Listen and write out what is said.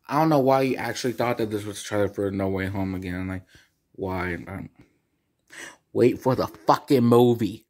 I don't know why you actually thought that this was a trailer for No Way Home again. Like, why? Wait for the fucking movie.